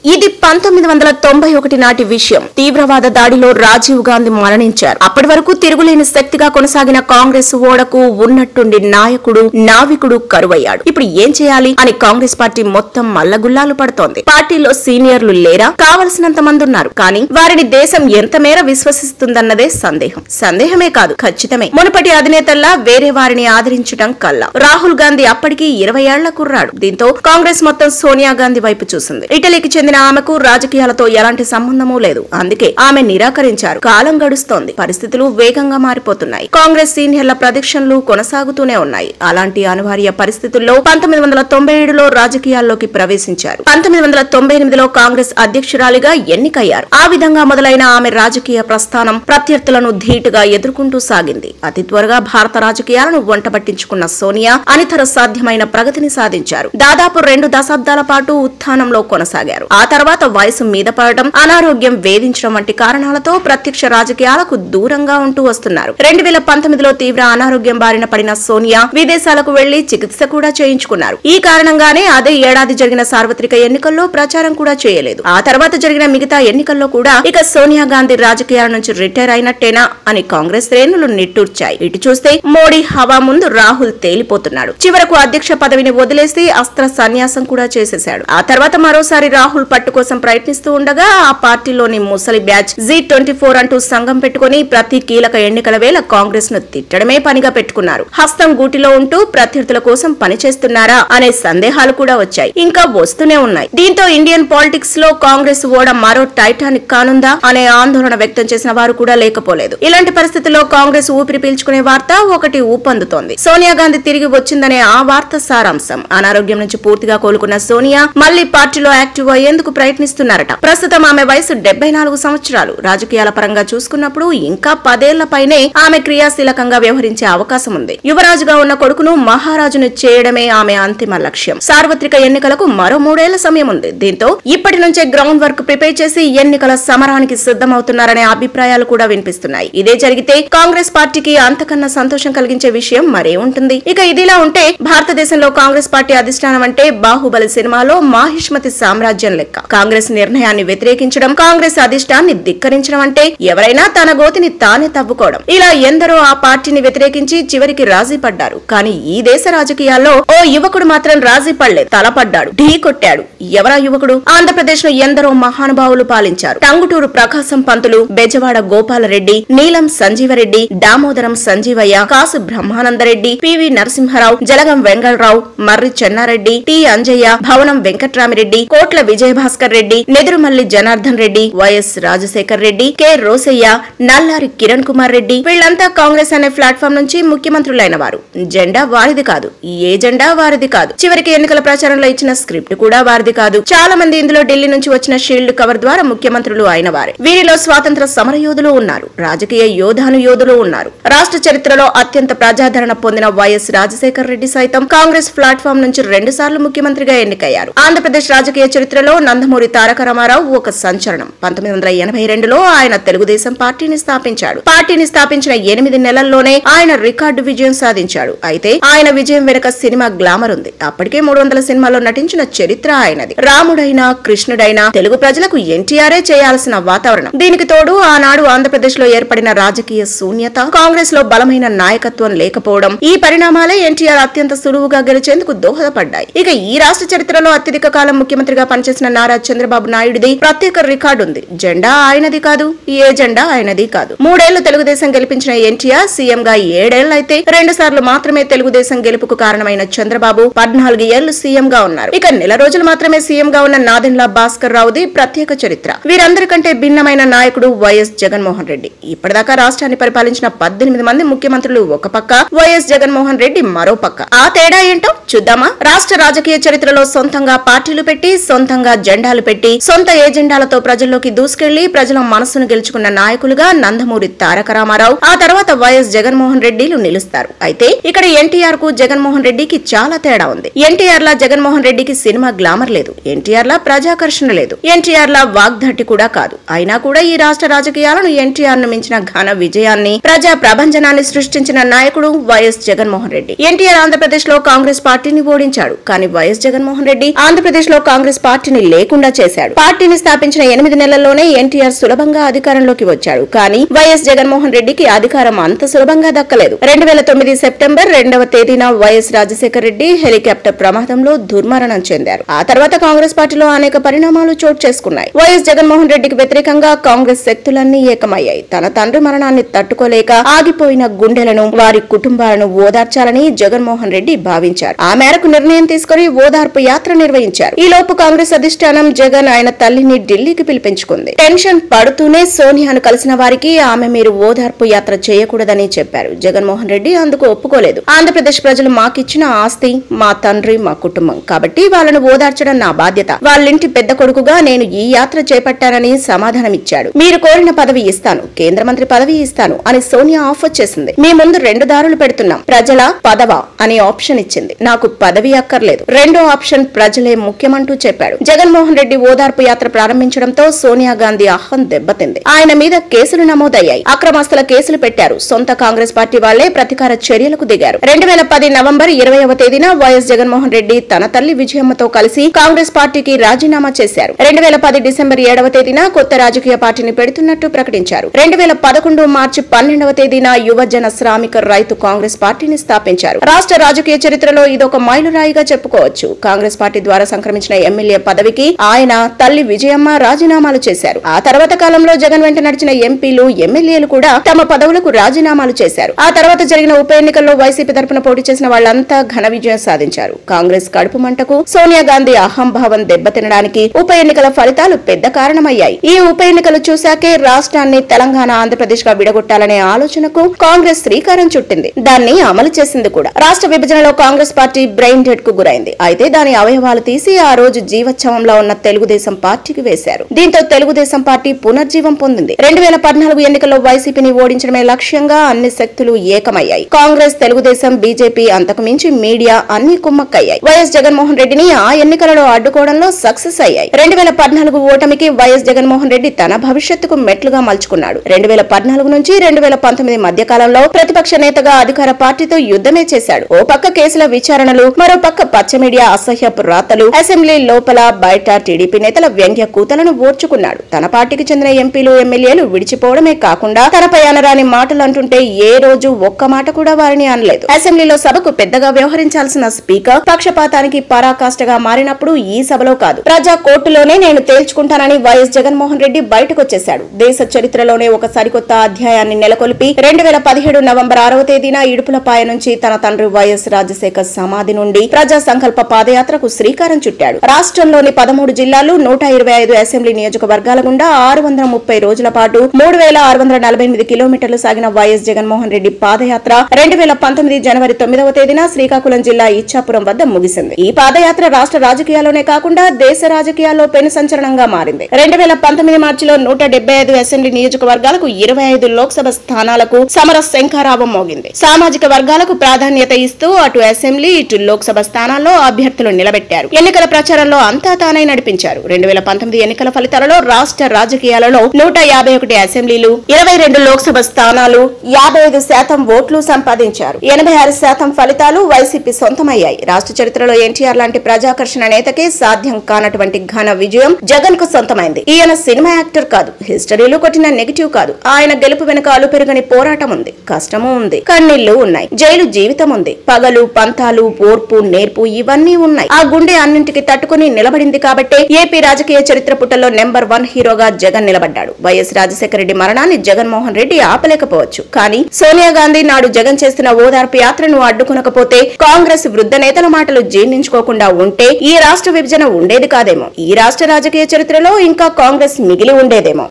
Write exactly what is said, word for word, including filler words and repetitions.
ఇది పంతొమ్మిది వందల తొంభై ఒకటి నాటి విషయం. తీవ్రవాద దాడిలో రాజీవ్ గాంధీ మరణించారు. అప్పటి వరకు తిరుగులేని శక్తిగా కొనసాగిన కాంగ్రెస్ ఓడకు ఉన్నట్టుండి నాయకుడు, నావికుడు కరువయ్యాడు. ఇప్పుడు ఏం చేయాలి అని కాంగ్రెస్ పార్టీ మొత్తం మల్లగుల్లాలు పడుతోంది. పార్టీలో సీనియర్లు లేరా? కావలసినంత మంది ఉన్నారు. కానీ వారిని దేశం ఎంత మేర విశ్వసిస్తుందన్నదే సందేహం. సందేహమే కాదు, ఖచ్చితమే. మునుపటి అధినేతల్లా వేరే వారిని ఆదరించడం కల్లా. రాహుల్ గాంధీ అప్పటికి ఇరవై ఏళ్ల కుర్రాడు. దీంతో కాంగ్రెస్ మొత్తం సోనియా గాంధీ వైపు చూసింది. ఇటలీకి చెందిన ఆమెకు రాజకీయాలతో ఎలాంటి సంబంధమూ లేదు. అందుకే ఆమె నిరాకరించారు. కాలం గడుస్తోంది. పరిస్థితులు వేగంగా మారిపోతున్నాయి. కాంగ్రెస్ సీనియర్ల ప్రదక్షిణలు కొనసాగుతూనే ఉన్నాయి. అలాంటి అనివార్య పరిస్థితుల్లో పంతొమ్మిది వందల తొంభై ఏడులో రాజకీయాల్లోకి ప్రవేశించారు. పంతొమ్మిది వందల తొంభై ఎనిమిదిలో కాంగ్రెస్ అధ్యక్షురాలిగా ఎన్నికయ్యారు. ఆ విధంగా మొదలైన ఆమె రాజకీయ ప్రస్థానం ప్రత్యర్థులను ధీటుగా ఎదుర్కొంటూ సాగింది. అతి త్వరగా భారత రాజకీయాలను వంట పట్టించుకున్న సోనియా అనితర సాధ్యమైన ప్రగతిని సాధించారు. దాదాపు రెండు దశాబ్దాల పాటు ఉత్థానంలో కొనసాగారు. ఆ తర్వాత వయసు మీద పడటం, అనారోగ్యం వేధించడం వంటి కారణాలతో ప్రత్యక్ష రాజకీయాలకు దూరంగా ఉంటూ వస్తున్నారు. రెండు వేల పంతొమ్మిదిలో తీవ్ర అనారోగ్యం బారిన పడిన సోనియా విదేశాలకు వెళ్లి చికిత్స కూడా చేయించుకున్నారు. ఈ కారణంగానే అదే ఏడాది జరిగిన సార్వత్రిక ఎన్నికల్లో ప్రచారం కూడా చేయలేదు. ఆ తర్వాత జరిగిన మిగతా ఎన్నికల్లో కూడా ఇక సోనియా గాంధీ రాజకీయాల నుంచి రిటైర్ అయినట్టేనా అని కాంగ్రెస్ శ్రేణులు నిట్టూర్చాయి. ఇటు చూస్తే మోడీ హవా ముందు రాహుల్ తేలిపోతున్నాడు. చివరకు అధ్యక్ష పదవిని వదిలేసి అస్త్ర సన్యాసం కూడా చేసేశాడు. ఆ తర్వాత మరోసారి రాహుల్ పట్టు కోసం ప్రయత్నిస్తూ ఉండగా ఆ పార్టీలోని ముసలి బ్యాచ్ జీ ట్వంటీ ఫోర్ అంటూ సంఘం పెట్టుకుని ప్రతి కీలక ఎన్నికల వేళ కాంగ్రెస్ ను తిట్టడమే పనిగా పెట్టుకున్నారు. హస్తం గూటిలో ఉంటూ ప్రత్యర్థుల కోసం పనిచేస్తున్నారా అనే సందేహాలు కూడా వచ్చాయి, ఇంకా వస్తూనే ఉన్నాయి. దీంతో ఇండియన్ పాలిటిక్స్ లో కాంగ్రెస్ ఓడ మరో టైటానిక్ కానుందా అనే ఆందోళన వ్యక్తం చేసిన వారు కూడా లేకపోలేదు. ఇలాంటి పరిస్థితుల్లో కాంగ్రెస్ ఊపిరి పీల్చుకునే వార్త ఒకటి ఊపందుతోంది. సోనియా గాంధీ తిరిగి వచ్చిందనే ఆ వార్త సారాంశం. అనారోగ్యం నుంచి పూర్తిగా కోలుకున్న సోనియా మళ్లీ పార్టీలో యాక్టివ్ అయ్యేందుకు ప్రయత్నిస్తున్నారట. ప్రస్తుతం ఆమె వయసు డెబ్బై నాలుగు సంవత్సరాలు. రాజకీయాల పరంగా చూసుకున్నప్పుడు ఇంకా పదేళ్ల పైనే ఆమె క్రియాశీలకంగా వ్యవహరించే అవకాశం ఉంది. యువరాజుగా ఉన్న కొడుకును మహారాజును చేయడమే ఆమె అంతిమ లక్ష్యం. సార్వత్రిక ఎన్నికలకు మరో మూడేళ్ల సమయం ఉంది. దీంతో ఇప్పటి నుంచే గ్రౌండ్ వర్క్ ప్రిపేర్ చేసి ఎన్నికల సమరానికి సిద్ధమవుతున్నారనే అభిప్రాయాలు కూడా వినిపిస్తున్నాయి. ఇదే జరిగితే కాంగ్రెస్ పార్టీకి అంతకన్నా సంతోషం కలిగించే విషయం మరే ఉంటుంది. ఇక ఇదిలా ఉంటే భారతదేశంలో కాంగ్రెస్ పార్టీ అధిష్టానం అంటే బాహుబలి సినిమాలో మాహిష్మతి సామ్రాజ్యం లెక్క. కాంగ్రెస్ నిర్ణయాన్ని వ్యతిరేకించడం, కాంగ్రెస్ అధిష్టాన్ని ధిక్కరించడం అంటే ఎవరైనా తన గోతిని తానే తవ్వుకోవడం. ఇలా ఎందరో ఆ పార్టీని వ్యతిరేకించి చివరికి రాజీ పడ్డారు. కానీ ఈ దేశ రాజకీయాల్లో ఓ యువకుడు మాత్రం రాజీ పడలేదు, తలపడ్డాడు, ఢీ కొట్టాడు. ఎవరా యువకుడు? ఆంధ్రప్రదేశ్ లో ఎందరో మహానుభావులు పాలించారు. Tanguturu Prakasam Pantulu, Bezawada Gopala Reddy, Neelam Sanjiva Reddy, Damodaram Sanjivayya, Kasu Brahmananda Reddy, PV Narasimha Rao, Jalagam Vengala Rao, Marri Chenna Reddy, T Anjaiah, Bhavanam Venkatarami Reddy, Kotla Vijayabhaskar Reddy, Nedurumalli Janardhan Reddy, YS Rajasekhar Reddy, K Rosaiah, Nallari Kiran Kumar Reddy, వీళ్లంతా కాంగ్రెస్ అనే ప్లాట్ఫామ్ నుంచి ముఖ్యమంత్రులైన వారు. జెండా వారిది కాదు, ఏ జెండా వారిది కాదు. చివరికి ఎన్నికల ప్రచారంలో ఇచ్చిన స్క్రిప్ట్ కూడా వారిది కాదు. చాలా మంది ఇందులో ఢిల్లీ నుంచి వచ్చిన షీల్డ్ కవర్ ద్వారా ముఖ్యమంత్రులు అయిన వారే. వీరిలో స్వాతంత్ర సమర యోధులు ఉన్నారు, రాజకీయ యోధాను యోధులు ఉన్నారు. రాష్ట్ర చరిత్రలో అత్యంత ప్రజాదరణ పొందిన వైఎస్ రాజశేఖర్ రెడ్డి సైతం కాంగ్రెస్ ప్లాట్ఫామ్ నుంచి రెండు సార్లు ముఖ్యమంత్రిగా ఎన్నికయ్యారు. ఆంధ్రప్రదేశ్ రాజకీయ చరిత్రలో నందమూరి తారక రామారావు ఒక సంచలనం. పంతొమ్మిది వందల ఎనభై రెండులో ఆయన తెలుగుదేశం పార్టీని స్థాపించాడు. పార్టీని స్థాపించిన ఎనిమిది నెలల్లోనే ఆయన రికార్డు విజయం సాధించాడు. అయితే ఆయన విజయం వెనుక సినిమా గ్లామర్ ఉంది. అప్పటికే మూడు వందల సినిమాల్లో నటించిన చరిత్ర ఆయనది. రాముడైనా కృష్ణుడైనా తెలుగు ప్రజలకు ఎన్టీఆర్ఏ చేయాల్సిన వాతావరణం. దీనికి తోడు ఆనాడు ఆంధ్రప్రదేశ్ లో ఏర్పడిన రాజకీయ శూన్యత, కాంగ్రెస్ లో బలమైన నాయకత్వం లేకపోవడం, ఈ పరిణామాలే ఎన్టీఆర్ అత్యంత సులువుగా గెలిచేందుకు దోహదపడ్డాయి. ఇక ఈ రాష్ట్ర చరిత్రలో అత్యధిక కాలం ముఖ్యమంత్రిగా పనిచేసిన నారా చంద్రబాబు నాయుడుది ప్రత్యేక రికార్డు ఉంది. జెండా ఆయనది కాదు, ఏ జెండా ఆయనది కాదు. మూడేళ్లు తెలుగుదేశం గెలిపించిన ఎన్టీఆర్ సీఎం గా ఏడేళ్లైతే రెండు సార్లు మాత్రమే తెలుగుదేశం గెలుపుకు కారణమైన చంద్రబాబు పద్నాలుగు ఏళ్లు సీఎం గా ఉన్నారు. ఇక నెల రోజులు మాత్రమే సీఎం గా ఉన్న నాదెండ్ల భాస్కర్ రావుది ప్రత్యేక చరిత్ర. వీరందరికంటే భిన్నమైన నాయకుడు వైఎస్ జగన్మోహన్ రెడ్డి. ఇప్పటిదాకా రాష్ట్రాన్ని పరిపాలించిన పద్దెనిమిది మంది ముఖ్యమంత్రులు ఒక పక్క, వైఎస్ జగన్మోహన్ రెడ్డి మరో పక్క. ఆ తేడా ఏంటో చూద్దామా? రాష్ట్ర రాజకీయ చరిత్రలో సొంతంగా పార్టీలు పెట్టి, సొంతంగా జెండాలు పెట్టి, సొంత ఏజెండాలతో ప్రజల్లోకి దూసుకెళ్లి ప్రజల మనసును గెలుచుకున్న నాయకులుగా నందమూరి తారక రామారావు, ఆ తర్వాత వైఎస్ జగన్మోహన్ రెడ్డిలు నిలుస్తారు. అయితే ఇక్కడ ఎన్టీఆర్ కు జగన్మోహన్ రెడ్డికి చాలా తేడా ఉంది. ఎన్టీఆర్ లా జగన్మోహన్ రెడ్డికి సినిమా గ్లామర్ లేదు, ఎన్టీఆర్ లా ప్రజాకర్షణ లేదు, ఎన్టీఆర్ లా వాగ్దాటి కూడా కాదు. అయినా కూడా ఈ రాష్ట్ర రాజకీయాలను ఎన్టీఆర్ ను మించిన ఘన విజయాన్ని, ప్రజా ప్రభంజనాన్ని సృష్టించిన నాయకుడు వైఎస్ జగన్మోహన్ రెడ్డి. ఎన్టీఆర్ ఆంధ్రప్రదేశ్ లో కాంగ్రెస్ పార్టీని ఓడించాడు. కానీ వైఎస్ జగన్మోహన్ రెడ్డి ఆంధ్రప్రదేశ్ లో కాంగ్రెస్ పార్టీని లేకుండా చేశాడు. పార్టీని స్థాపించిన ఎనిమిది నెలల్లోనే ఎన్టీఆర్ సులభంగా అధికారంలోకి వచ్చాడు. కానీ వైఎస్ జగన్మోహన్ రెడ్డికి అధికారం అంత సులభంగా దక్కలేదు. రెండు వేల తొమ్మిది సెప్టెంబర్ రెండవ తేదీన వైఎస్ రాజశేఖర రెడ్డి హెలికాప్టర్ ప్రమాదంలో దుర్మరణం చెందారు. ఆ తర్వాత కాంగ్రెస్ పార్టీలో అనేక పరిణామాలు చోటు చేసుకున్నాయి. వైఎస్ జగన్మోహన్ రెడ్డికి వ్యతిరేకంగా కాంగ్రెస్ శక్తులన్నీ ఏకమయ్యాయి. తన తండ్రి మరణాన్ని తట్టుకోలేక ఆగిపోయిన గుండెలను, వారి కుటుంబాలను ఓదార్చాలని జగన్మోహన్ రెడ్డి భావించారు. ఆ మేరకు నిర్ణయం తీసుకుని ఓదార్పు యాత్ర నిర్వహించారు. ఈ లోపు కాంగ్రెస్ అధిష్టానం జగన్ ఆయన తల్లిని ఢిల్లీకి పిలిపించుకుంది. టెన్షన్ పడుతూనే సోనియాను కలిసిన వారికి ఆమె మీరు ఓదార్పు యాత్ర చేయకూడదని చెప్పారు. జగన్మోహన్ రెడ్డి అందుకు ఒప్పుకోలేదు. ఆంధ్రప్రదేశ్ ప్రజలు మాకిచ్చిన ఆస్తి, మా తండ్రి, మా కుటుంబం కాబట్టి వాళ్ళను ఓదార్చడం నా బాధ్యత. వాళ్ళింటి పెద్ద కొడుకుగా నేను ఈ యాత్ర చేపట్టానని సమాధానమిచ్చాడు. మీరు కోరిన పదవి ఇస్తాను, కేంద్ర మంత్రి పదవి ఇస్తాను అని సోనియా ఆఫర్ చేసింది. మీ ముందు రెండు దారులు పెడుతున్నాం, ప్రజల పదవా అని ఆప్షన్ ఇచ్చింది. నాకు పదవి అక్కర్లేదు, రెండో ఆప్షన్ ప్రజలే ముఖ్యమంటూ చెప్పాడు. జగన్మోహన్ రెడ్డి ఓదార్పు యాత్ర ప్రారంభించడంతో సోనియా గాంధీ అహం దెబ్బతింది. ఆయన మీద కేసులు నమోదయ్యాయి. అక్రమాస్తుల కేసులు పెట్టారు. సొంత కాంగ్రెస్ పార్టీ వాళ్లే ప్రతీకార చర్యలకు దిగారు. రెండు వేల పది నవంబర్ ఇరవైవ తేదీన వైఎస్ జగన్మోహన్ రెడ్డి తన తల్లి విజయమ్మతో కలిసి కాంగ్రెస్ పార్టీకి రాజీనామా చేశారు. రెండు వేల పది డిసెంబర్ ఏడవ తేదీన కొత్త రాజకీయ పార్టీని పెడుతున్నట్టు ప్రకటించారు. రెండు వేల పదకొండు మార్చి పన్నెండవ తేదీన యువజన శ్రామిక రైతు కాంగ్రెస్ పార్టీని స్థాపించారు. రాష్ట్ర రాజకీయ చరిత్రలో ఇదొక మైలురాయిగా చెప్పుకోవచ్చు. కాంగ్రెస్ పార్టీ ద్వారా సంక్రమించిన ఎమ్మెల్యే పదవికి ఆయన తల్లి విజయమ్మ రాజీనామాలు చేశారు. ఆ తర్వాత కాలంలో జగన్ వెంట నడిచిన ఎంపీలు, ఎమ్మెల్యేలు కూడా తమ పదవులకు రాజీనామాలు చేశారు. ఆ తర్వాత జరిగిన ఉప ఎన్నికల్లో వైసీపీ తరపున పోటీ చేసిన వాళ్లంతా ఘన విజయం సాధించారు. కాంగ్రెస్ కడుపు మంటకు సోనియా గాంధీ అహంభావం దెబ్బతినడానికి ఉప ఎన్నికల ఫలితాలు పెద్ద కారణమయ్యాయి. ఈ ఉప ఎన్నికలు చూశాకే రాష్ట్రాన్ని తెలంగాణ, ఆంధ్రప్రదేశ్ గా విడగొట్టాలనే ఆలోచనకు కాంగ్రెస్ శ్రీకారం చుట్టింది. దాన్ని అమలు చేసింది కూడా. రాష్ట్ర విభజనలో కాంగ్రెస్ పార్టీ బ్రెయిన్ డెడ్ కు గురైంది. అయితే దాని అవయవాలు తీసి ఆ రోజు జీవోత్సవంలో ఉన్న తెలుగుదేశం పార్టీకి వేశారు. దీంతో తెలుగుదేశం పార్టీ పునర్జీవం పొందింది. రెండు వేల పద్నాలుగు ఎన్నికల్లో వైసీపీని ఓడించడమే లక్ష్యంగా అన్ని శక్తులు ఏకమయ్యాయి. కాంగ్రెస్, తెలుగుదేశం, బీజేపీ, అంతకు మించి మీడియా అన్ని కుమ్మక్కయ్యాయి. వైఎస్ జగన్మోహన్ రెడ్డిని ఆ ఎన్నికలలో అడ్డుకోవడంలో సక్సెస్ అయ్యాయి. రెండు వేల పద్నాలుగు ఓటమికి వైఎస్ జగన్మోహన్ రెడ్డి తన భవిష్యత్తుకు మెట్లుగా మలుచుకున్నాడు. రెండు వేల పద్నాలుగు నుంచి రెండు వేల పంతొమ్మిది మధ్య కాలంలో ప్రతిపక్ష నేతగా అధికార పార్టీతో యుద్ధమే చేశాడు. ఓ పక్క కేసుల విచారణలు, మరో పక్క పచ్చ మీడియా అసహ్యపు రాతలు, అసెంబ్లీ లోపల బయట టీడీపీ నేతల వ్యంగ్య కూతలను ఓర్చుకున్నాడు. తన పార్టీకి చెందిన ఎంపీలు, ఎమ్మెల్యేలు విడిచిపోవడమే కాకుండా తనపై అనరాని మాటలు అంటుంటే ఏ రోజు ఒక్క మాట కూడా వారిని అనలేదు. అసెంబ్లీలో సభకు పెద్దగా వ్యవహరించాల్సిన స్పీకర్ పక్షపాతానికి పరాకాష్ఠగా మారినప్పుడు ఈ సభలో కాదు, ప్రజా కోర్టులోనే నేను తేల్చుకుంటానని వైఎస్ జగన్మోహన్ రెడ్డి బయటకొచ్చేశాడు. దేశ చరిత్రలోనే ఒక సరికొత్త అధ్యాయాన్ని నెలకొల్పి రెండు వేల పదిహేడు నవంబర్ ఆరవ తేదీన ఇడుపులపాయ నుంచి తన తండ్రి వైఎస్ రాజశేఖర్ సమాధి నుండి ప్రజా సంకల్ప పాదయాత్రకు శ్రీకారం చుట్టాడు. రాష్ట్రంలోని పదమూడు జిల్లాలు, నూట ఇరవై ఐదు అసెంబ్లీ నియోజకవర్గాల గుండా ఆరు వందల ముప్పై రోజుల పాటు మూడు వేల ఆరు వందల నలభై ఎనిమిది కిలోమీటర్లు సాగిన వైఎస్ జగన్మోహన్ రెడ్డి పాదయాత్ర రెండు వేల పంతొమ్మిది జనవరి తొమ్మిదవ తేదీన శ్రీకాకుళం జిల్లా ఇచ్చాపురం వద్ద ముగిసింది. ఈ పాదయాత్ర రాష్ట్ర రాజకీయాల్లోనే కాకుండా దేశ రాజకీయాల్లో పెను సంచలనంగా మారింది. రెండు వేల పంతొమ్మిది మార్చిలో నూట డెబ్బై ఐదు అసెంబ్లీ నియోజకవర్గాలకు, ఇరవై ఐదు లోక్సభ స్థానాలకు సమర శంఖారావం మోగింది. సామాజిక వర్గాలకు ప్రాధాన్యత ఇస్తూ అటు అసెంబ్లీ, ఇటు లోక్సభ స్థానాల్లో అభ్యర్థులు నిలబెట్టారు. ఎన్నికల ప్రచారంలో అంతా తానై నడిపించారు. రెండు వేల పంతొమ్మిది ఎన్నికల ఫలితాలలో రాష్ట్ర రాజకీయాలలో నూట యాభై ఒకటి అసెంబ్లీలు, ఇరవై రెండు లోక్సభ స్థానాలు, యాభై ఐదు శాతం ఓట్లు సంపాదించారు. ఎనభై ఆరు శాతం ఫలితాలు వైసీపీ సొంతమయ్యాయి. రాష్ట్ర చరిత్రలో ఎన్టీఆర్ లాంటి ప్రజాకర్షణ నేతకే సాధ్యం కానటువంటి ఘన విజయం జగన్ కు సొంతమైంది. ఈయన సినిమా యాక్టర్ కాదు, హిస్టరీలో కొట్టిన నెగిటివ్ కాదు. ఆయన గెలుపు వెనుక అలుపెరగని పోరాటం ఉంది, కష్టము ఉంది, కన్నీళ్లు ఉన్నాయి, జైలు జీవితం ఉంది, పగలు, పంతాలు, ఓర్పు, నేర్పు ఇవన్నీ ఉన్నాయి. ఆ గుండె అన్నింటికి తట్టుకుని నిలబడింది కాబట్టే ఏపీ రాజకీయ చరిత్ర పుటల్లో నెంబర్ వన్ హీరోగా జగన్ నిలబడ్డాడు. వైఎస్ రాజశేఖర రెడ్డి మరణాన్ని జగన్మోహన్ రెడ్డి ఆపలేకపోవచ్చు. కానీ సోనియా గాంధీ నాడు జగన్ చేస్తున్న ఓదార్పు యాత్రను అడ్డుకునకపోతే, కాంగ్రెస్ వృద్ధ నేతల మాటలు జీర్ణించుకోకుండా ఉంటే ఈ రాష్ట్ర విభజన ఉండేది కాదేమో. ఈ రాష్ట్ర రాజకీయ చరిత్రలో ఇంకా కాంగ్రెస్ మిగిలి ఉండేదేమో.